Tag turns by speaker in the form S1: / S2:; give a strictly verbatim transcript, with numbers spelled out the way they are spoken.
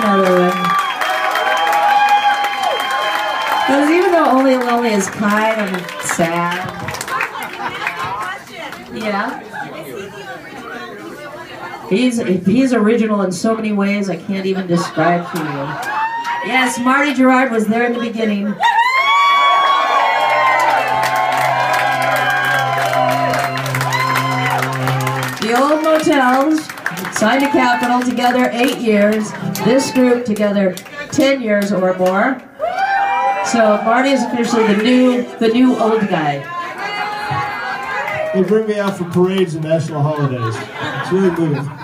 S1: another one. Because even though Only Lonely is kind of sad. Yeah. He's, he's original in so many ways I can't even describe to you. Yes, Marty Gerard was there in the beginning. The old Motels signed a Capitol together eight years. This group together ten years or more. So Marty is officially the new, the new old guy.
S2: They bring me out for parades and national holidays. It's really moving.